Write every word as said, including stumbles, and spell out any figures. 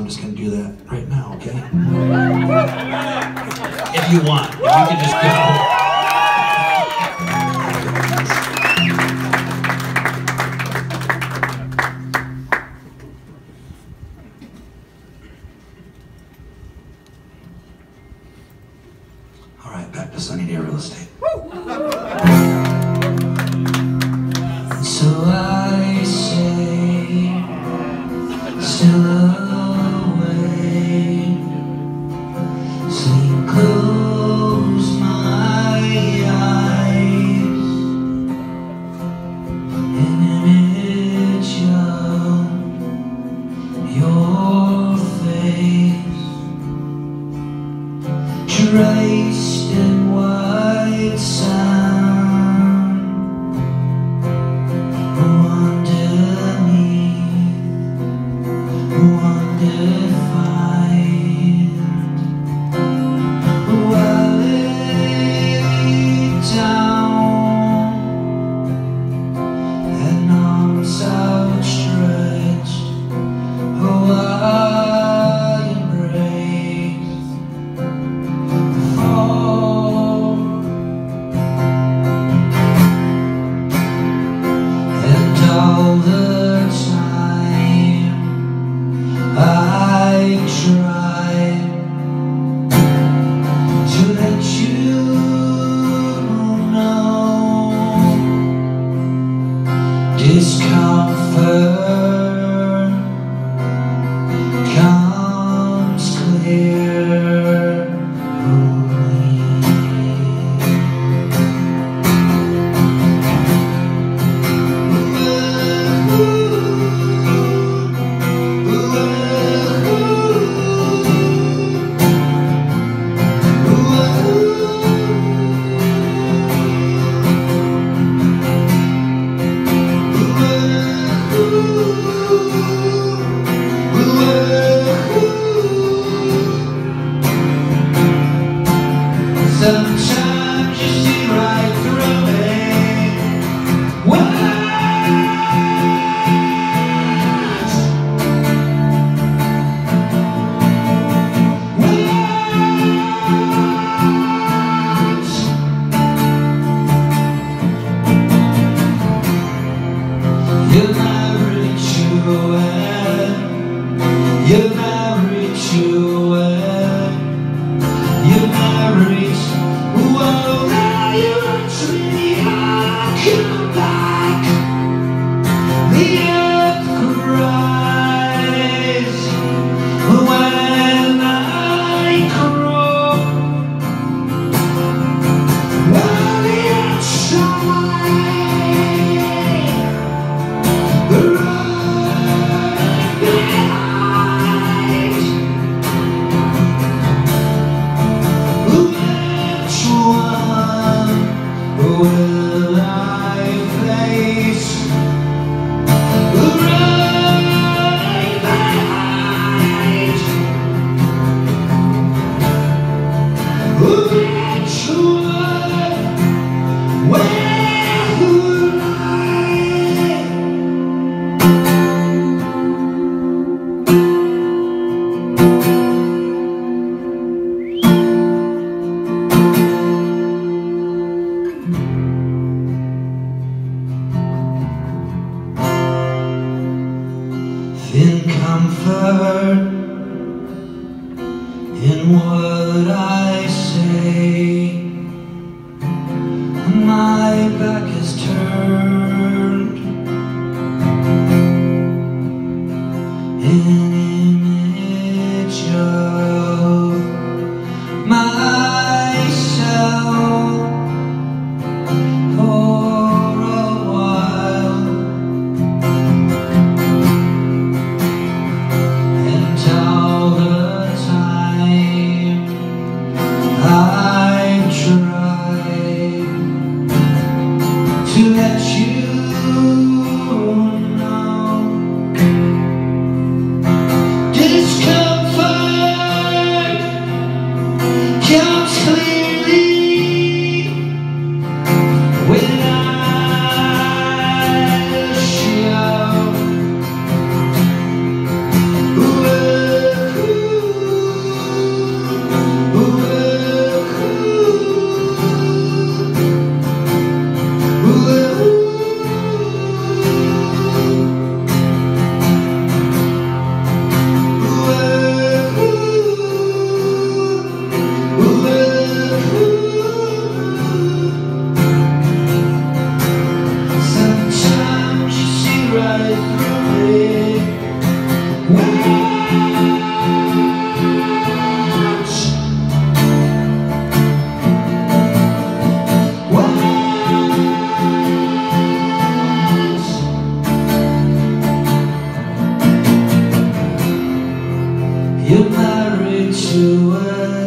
I'm just going to do that right now, okay? If you want, if you can just go. All right, back to Sunny Day Real Estate. So I say, still away, sleep, close my eyes, an image of your face, traced in white sand, underneath, undefined, while lay down and arms outstretched, oh I embrace the fall, and all the time I try to let you know discomfort comes clear only. Sometimes you see right through me. What? What? You'll never reach your end. You'll never reach your end. You'll never reach. Whoa, now you want me, I'll come back. The earth cries when I crawl. While the outside, the road behind. Which one will I face? The road behind. Which one will I? In comfort in what I say, my back is turned, an image of myself for a while. All the time You're married to a